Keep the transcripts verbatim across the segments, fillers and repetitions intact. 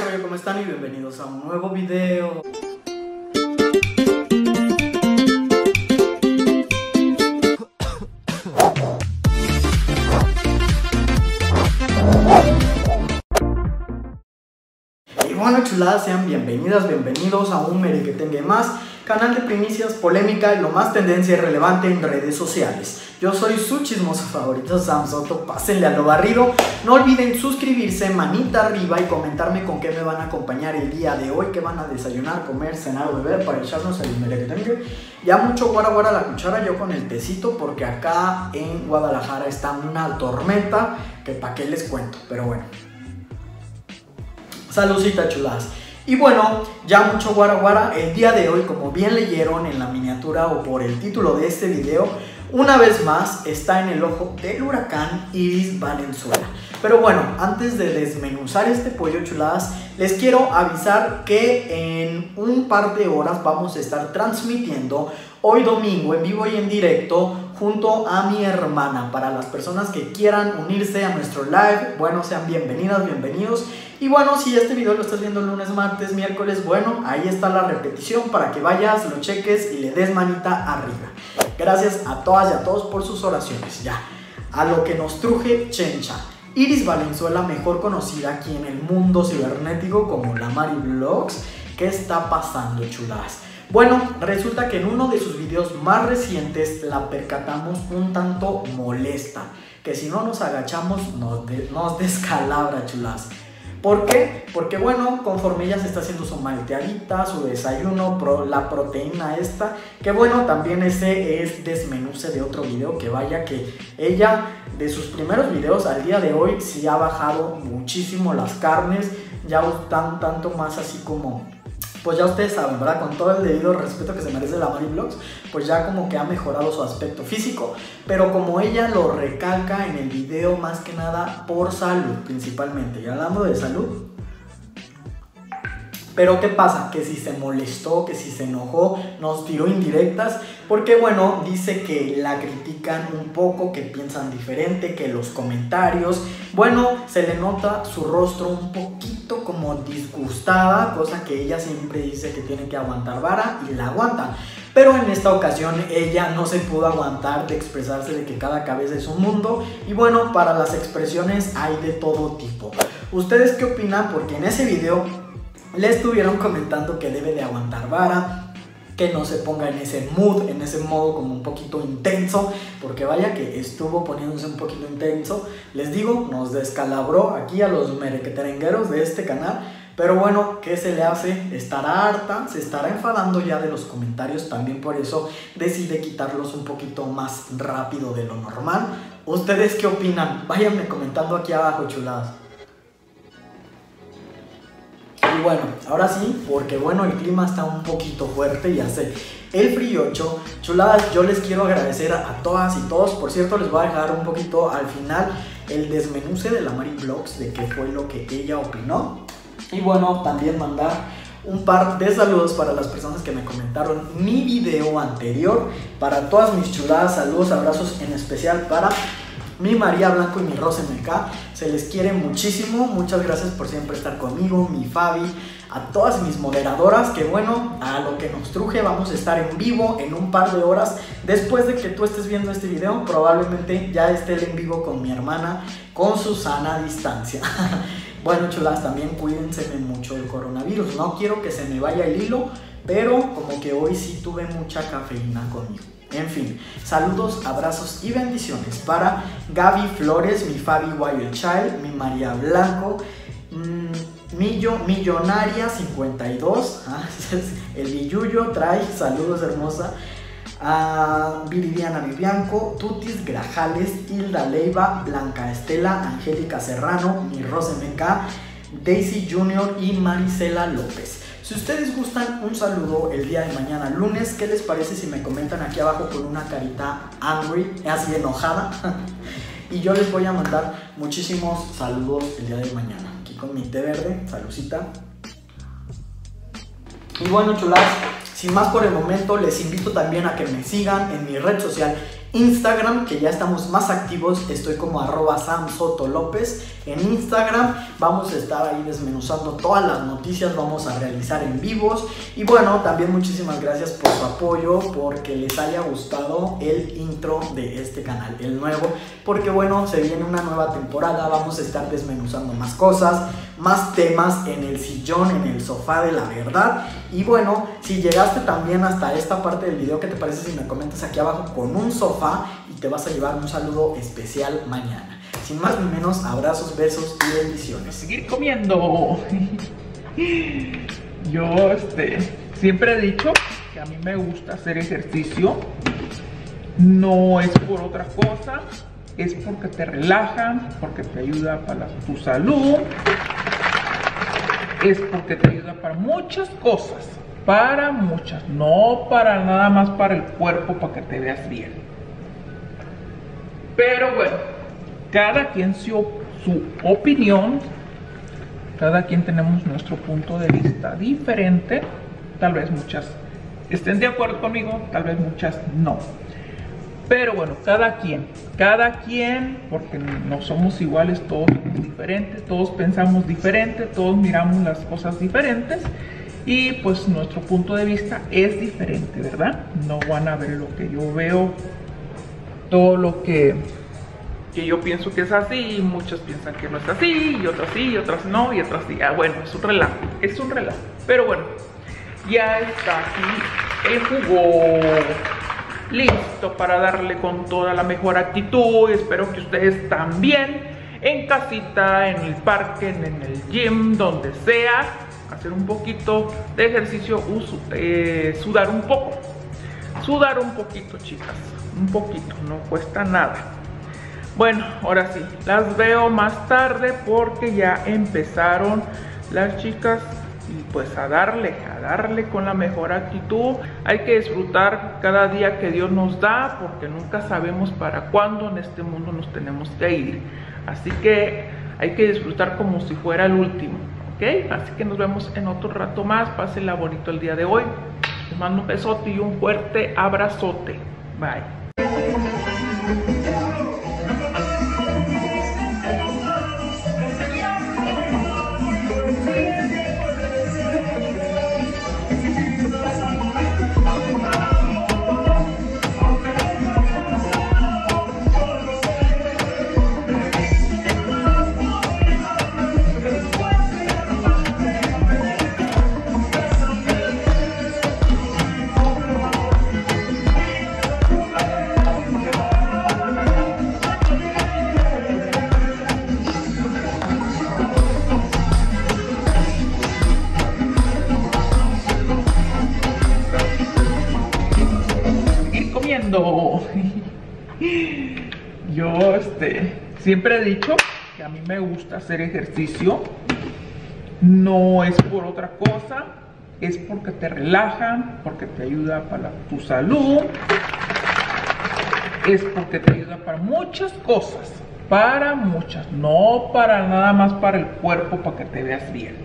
rollo? ¿Cómo están? Y bienvenidos a un nuevo video. Y bueno, chuladas, sean bienvenidas, bienvenidos a un Merequetengue más, canal de primicias, polémica y lo más tendencia y relevante en redes sociales. Yo soy su chismoso favorito, Sam Soto. Pásenle a lo barrido. No olviden suscribirse, manita arriba y comentarme con qué me van a acompañar el día de hoy, qué van a desayunar, comer, cenar o beber para echarnos el Merequetengue. Ya mucho guara guara la cuchara, yo con el tecito, porque acá en Guadalajara está una tormenta que pa' qué les cuento, pero bueno. Saludcita, chuladas. Y bueno, ya mucho guara guara. El día de hoy, como bien leyeron en la miniatura o por el título de este video, una vez más está en el ojo del huracán Iris Valenzuela. Pero bueno, antes de desmenuzar este pollo, chuladas, les quiero avisar que en un par de horas vamos a estar transmitiendo hoy domingo en vivo y en directo junto a mi hermana. Para las personas que quieran unirse a nuestro live, bueno, sean bienvenidas, bienvenidos. Y bueno, si este video lo estás viendo lunes, martes, miércoles, bueno, ahí está la repetición para que vayas, lo cheques y le des manita arriba. Gracias a todas y a todos por sus oraciones. Ya, a lo que nos truje Chencha. Iris Valenzuela, mejor conocida aquí en el mundo cibernético como la Mari Vlogs. ¿Qué está pasando, chuladas? Bueno, resulta que en uno de sus videos más recientes la percatamos un tanto molesta, que si no nos agachamos nos, de, nos descalabra, chuladas. ¿Por qué? Porque bueno, conforme ella se está haciendo su malteadita, su desayuno, pro, la proteína esta, que bueno, también ese es desmenuce de otro video, que vaya que ella de sus primeros videos al día de hoy sí ha bajado muchísimo las carnes, ya están tanto más así como, pues ya ustedes saben, ¿verdad? Con todo el debido respeto que se merece la Mari Vlogs, pues ya como que ha mejorado su aspecto físico, pero como ella lo recalca en el video, más que nada por salud principalmente, y hablando de salud. Pero ¿qué pasa? Que si se molestó, que si se enojó, nos tiró indirectas, porque bueno, dice que la critican un poco, que piensan diferente, que los comentarios, bueno, se le nota su rostro un poquito como disgustada, cosa que ella siempre dice que tiene que aguantar vara y la aguanta. Pero en esta ocasión ella no se pudo aguantar de expresarse de que cada cabeza es un mundo. Y bueno, para las expresiones hay de todo tipo. ¿Ustedes qué opinan? Porque en ese video le estuvieron comentando que debe de aguantar vara, que no se ponga en ese mood, en ese modo como un poquito intenso, porque vaya que estuvo poniéndose un poquito intenso. Les digo, nos descalabró aquí a los merequeterengueros de este canal. Pero bueno, ¿qué se le hace? Estará harta, se estará enfadando ya de los comentarios, también por eso decide quitarlos un poquito más rápido de lo normal. ¿Ustedes qué opinan? Váyanme comentando aquí abajo, chuladas. Y bueno, ahora sí, porque bueno, el clima está un poquito fuerte y hace el friocho. Chuladas, yo les quiero agradecer a todas y todos. Por cierto, les voy a dejar un poquito al final el desmenuce de la Mari Vlogs, de qué fue lo que ella opinó. Y bueno, también mandar un par de saludos para las personas que me comentaron mi video anterior. Para todas mis chuladas, saludos, abrazos, en especial para mi María Blanco y mi Rose M K. Se les quiere muchísimo, muchas gracias por siempre estar conmigo, mi Fabi, a todas mis moderadoras, que bueno, a lo que nos truje, vamos a estar en vivo en un par de horas. Después de que tú estés viendo este video, probablemente ya esté el en vivo con mi hermana, con su sana distancia. Bueno, chulas, también cuídense mucho del coronavirus, no quiero que se me vaya el hilo, pero como que hoy sí tuve mucha cafeína conmigo. En fin, saludos, abrazos y bendiciones para Gaby Flores, mi Fabi Wild Child, mi María Blanco, mmm, Millo, Millonaria cincuenta y dos, ¿ah? El Billuyo trae saludos, hermosa, a Viridiana Vivianco, Tutis Grajales, Hilda Leiva, Blanca Estela, Angélica Serrano, mi Rose M K, Daisy Junior y Marisela López. Si ustedes gustan un saludo el día de mañana, lunes, ¿qué les parece si me comentan aquí abajo con una carita angry, así enojada? Y yo les voy a mandar muchísimos saludos el día de mañana. Aquí con mi té verde, saludcita. Y bueno, chulas, sin más por el momento, les invito también a que me sigan en mi red social Instagram, que ya estamos más activos. Estoy como arroba Sam Soto López en Instagram. Vamos a estar ahí desmenuzando todas las noticias, vamos a realizar en vivos. Y bueno, también muchísimas gracias por su apoyo, porque les haya gustado el intro de este canal, el nuevo, porque bueno, se viene una nueva temporada, vamos a estar desmenuzando más cosas, más temas en el sillón, en el sofá de la verdad. Y bueno, si llegaste también hasta esta parte del video, ¿qué te parece si me comentas aquí abajo con un sofá y te vas a llevar un saludo especial mañana? Sin más ni menos, abrazos, besos y bendiciones. Seguir comiendo. Yo este, siempre he dicho que a mí me gusta hacer ejercicio. No es por otra cosa, es porque te relaja, porque te ayuda para tu salud, es porque te ayuda para muchas cosas, para muchas, no para nada más para el cuerpo, para que te veas bien. Pero bueno, cada quien su, su opinión, cada quien tenemos nuestro punto de vista diferente. Tal vez muchas estén de acuerdo conmigo, tal vez muchas no. Pero bueno, cada quien, cada quien, porque no somos iguales, todos somos diferentes, todos pensamos diferente, todos miramos las cosas diferentes. Y pues nuestro punto de vista es diferente, ¿verdad? No van a ver lo que yo veo, todo lo que, que yo pienso que es así, y muchos piensan que no es así, y otras sí, y otras no, y otras sí. Ah, bueno, es un relajo, es un relajo. Pero bueno, ya está aquí el jugo listo para darle con toda la mejor actitud. Espero que ustedes también, en casita, en el parque, en el gym, donde sea, hacer un poquito de ejercicio, uso, eh, sudar un poco, sudar un poquito, chicas, un poquito, no cuesta nada. Bueno, ahora sí, las veo más tarde porque ya empezaron las chicas y pues a darle, a darle con la mejor actitud. Hay que disfrutar cada día que Dios nos da, porque nunca sabemos para cuándo en este mundo nos tenemos que ir. Así que hay que disfrutar como si fuera el último, ¿ok? Así que nos vemos en otro rato más. Pásenla bonito el día de hoy. Les mando un besote y un fuerte abrazote. Bye. Yo este, siempre he dicho que a mí me gusta hacer ejercicio. No es por otra cosa, es porque te relaja, porque te ayuda para tu salud, es porque te ayuda para muchas cosas, para muchas, no para nada más para el cuerpo, para que te veas bien.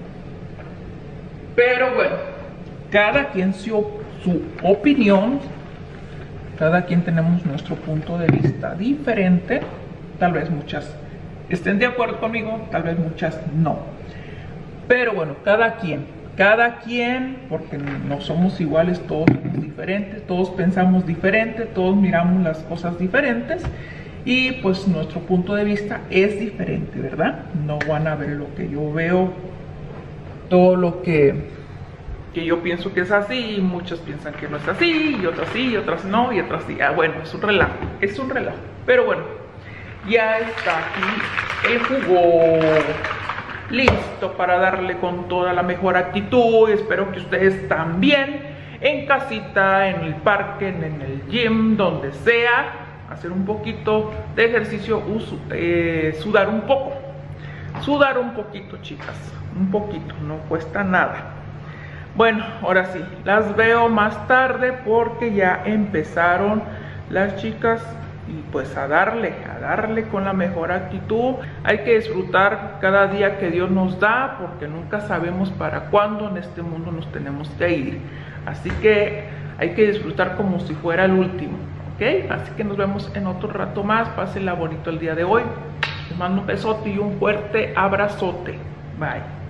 Pero bueno, cada quien su, su opinión, cada quien tenemos nuestro punto de vista diferente. Tal vez muchas estén de acuerdo conmigo, tal vez muchas no. Pero bueno, cada quien, cada quien, porque no somos iguales, todos somos diferentes, todos pensamos diferente, todos miramos las cosas diferentes. Y pues nuestro punto de vista es diferente, ¿verdad? No van a ver lo que yo veo, todo lo que... que yo pienso que es así, y muchos piensan que no es así, y otras sí, y otras no, y otras sí. Ah, bueno, es un relajo, es un relajo. Pero bueno, ya está aquí el jugo listo para darle con toda la mejor actitud. Espero que ustedes también, en casita, en el parque, en el gym, donde sea, hacer un poquito de ejercicio, uso, eh, sudar un poco, sudar un poquito, chicas, un poquito, no cuesta nada. Bueno, ahora sí, las veo más tarde porque ya empezaron las chicas y pues a darle, a darle con la mejor actitud. Hay que disfrutar cada día que Dios nos da, porque nunca sabemos para cuándo en este mundo nos tenemos que ir. Así que hay que disfrutar como si fuera el último, ¿ok? ¿ok? Así que nos vemos en otro rato más. Pásenla bonito el día de hoy. Les mando un besote y un fuerte abrazote. Bye.